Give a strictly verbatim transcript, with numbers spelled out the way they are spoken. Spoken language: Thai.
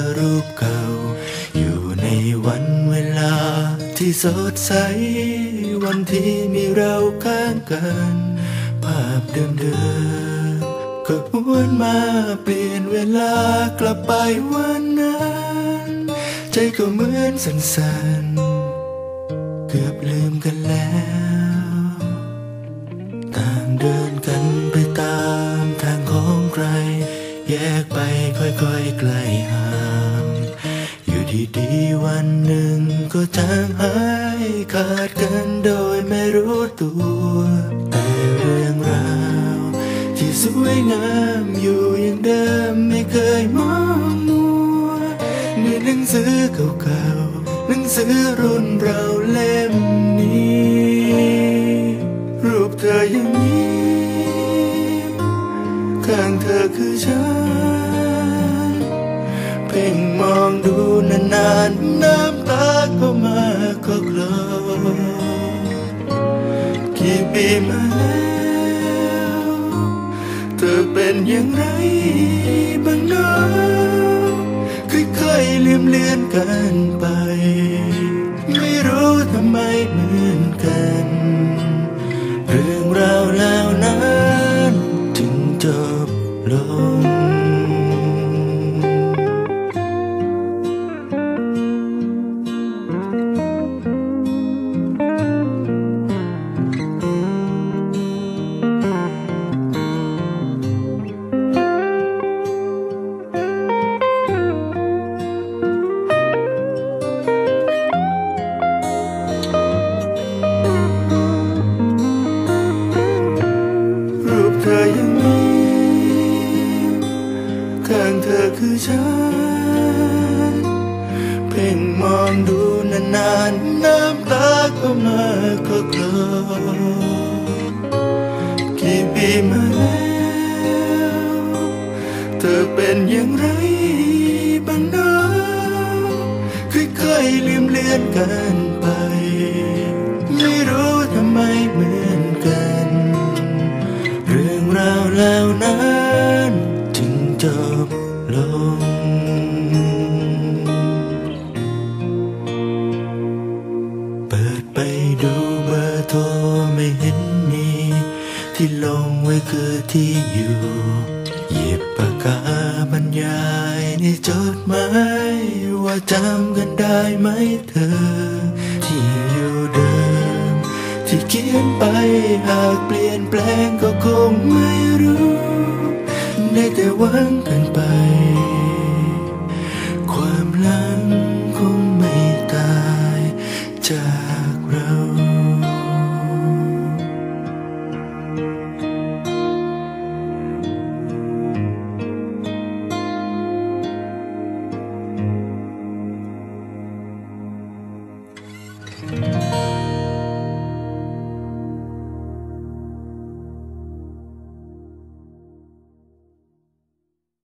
รูปเก่าอยู่ในวันเวลาที่สดใสวันที่มีเราข้างกันภาพเดิมๆก็หวนมาเปลี่ยนเวลากลับไปวันนั้นใจก็เหมือนสั่นๆเกือบลืมกันแล้วต่างเดินกันไปตามทางของใครแยกไปค่อยๆไกลห่างอยู่ดีๆวันหนึ่งก็จางหายขาดกันโดยไม่รู้ตัวแต่เรื่องราวที่สวยงามอยู่อย่างเดิมไม่เคยมองมัวในหนังสือเก่าๆหนังสือรุ่นเราเล่มนี้รูปเธอยังมีข้างเธอคือฉันเพ่งมองดูนานๆน้ำตาก็มาก็กลอกี่ปีมาแล้วเธอเป็นอย่างไรบ้างเนาะค่อยๆลืมเลือนกันไปไม่รู้ทำไมเหมือนกันเรื่องราวแล้วนั้นจึงจบลงเธอยังมีข้างเธอคือฉันเพ่งมองดูนานๆน้ำตาก็มาก็กลอกี่ปีมาแล้วเธอเป็นอย่างไรบ้างเนาะค่อยๆลืมเลือนกันไปไม่รู้ทำไมเหมือนกันเรื่องราวแล้วนั้นจึงจบลงเปิดไปดูเบอร์โทรไม่เห็นมีที่ลงไว้คือที่อยู่หยิบปากกาบรรยายในจดหมายว่าจำกันได้ไหมเธอที่อยู่เดิมที่เขียนไปหากเปลี่ยนแปลงก็คงไม่รู้ได้แต่หวังกันไป